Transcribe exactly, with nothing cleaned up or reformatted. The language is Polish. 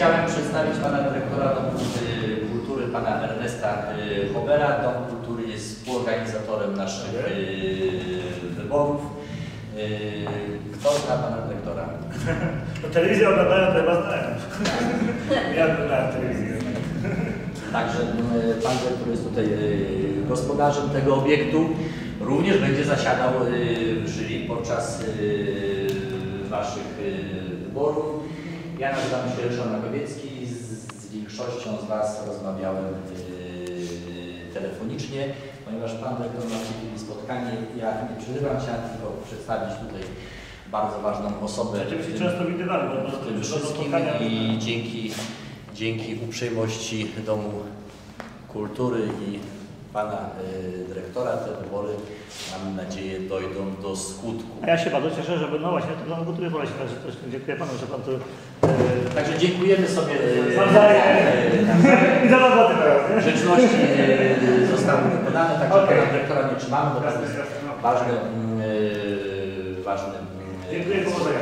chciałem przedstawić pana dyrektora Domu Kultury, pana Ernesta Hobera. Dom Kultury jest współorganizatorem naszych wyborów. Kto zna pana dyrektora? No, telewizję oglądają, to chyba znają. Ja oglądałem telewizję. Także pan dyrektor jest tutaj gospodarzem tego obiektu. Również będzie zasiadał w jury podczas waszych wyborów. Ja nazywam się Ryszard Makowiecki. Z większością z was rozmawiałem telefonicznie, ponieważ pan dyrektor ma w tej chwili spotkanie. Ja nie przerywam, chciałem tylko przedstawić tutaj bardzo ważną osobę w tym, często widywali, bo w tym wszystkim i dzięki, dzięki uprzejmości Domu Kultury i pana y, dyrektora te wybory, mam nadzieję, dojdą do skutku. A ja się bardzo cieszę, że no właśnie to Dom Kultury wolę się też dziękuję panu, że pan tu... E, Także dziękujemy sobie i za robotę teraz. Grzeczności y, zostały wykonane, także okay. Pana dyrektora nie trzymamy, bo to jest ważny, y, ważny Dziękuję, powodzenia.